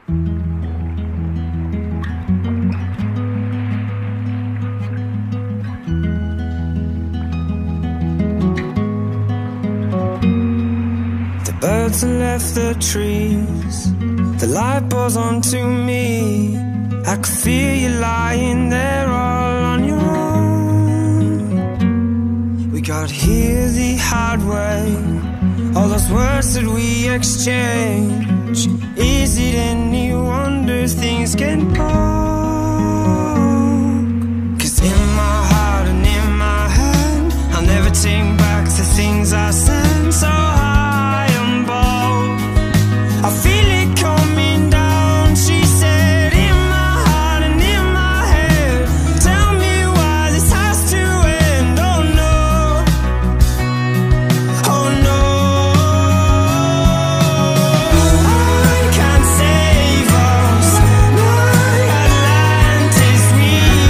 The birds have left the trees, the light pours onto me. I could feel you lying there all on your own. We got here the hard way, all those words that we exchange. Is it any wonder things can go? 'Cause in my heart and in my head, I'll never take back the things I said. So high and bold, I feel it coming down, she said. In my heart and in my head, tell me why this has to end. Oh no, oh no, I can't save us. My Atlantis, we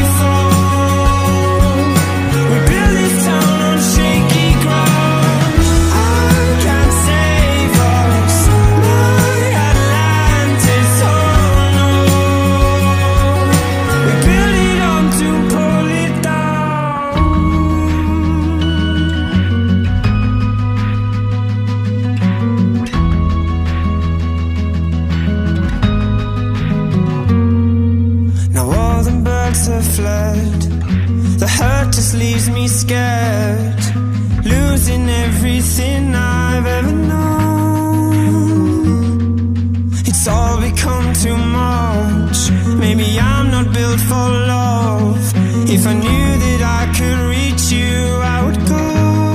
fall. We build this town on shaky ground. I can't save us. My Atlantis, oh no. We build it up to pull it down. Now all the birds have fled, the hurt just leaves me scared, losing everything I've ever known. It's all become too much, maybe I'm not built for love. If I knew that I could reach you, I would go.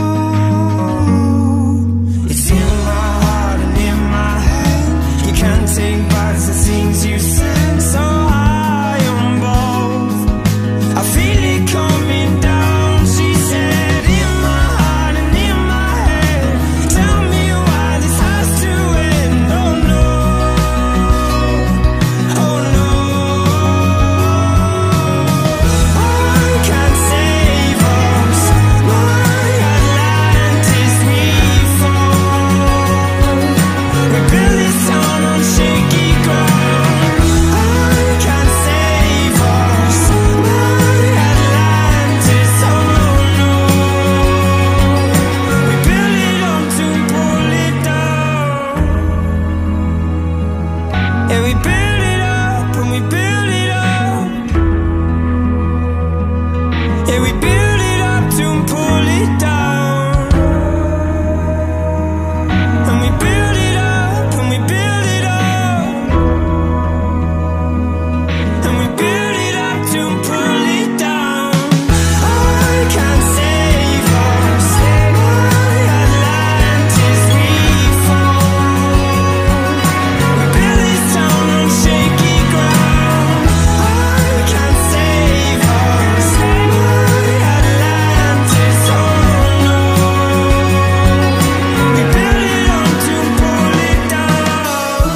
It's in my heart and in my head, you can't take back the things you said. So high on both, I feel it coming down, she said. In my heart and in my head, tell me why this has to end. Oh no, oh no, I can't save us. My Atlantis, we fall. We build this town on shaky ground. I can't save us. My Atlantis, oh no. We build it up to pull it down. Yeah, we build it up and we build it up. Yeah, we build it up to pull it down. And we build it up and we build it up. And we build it up to pull it down. I can't save us. My Atlantis, we fall. We build this town on shaky ground. I can't save us. My Atlantis, oh no. We build it up to pull it down.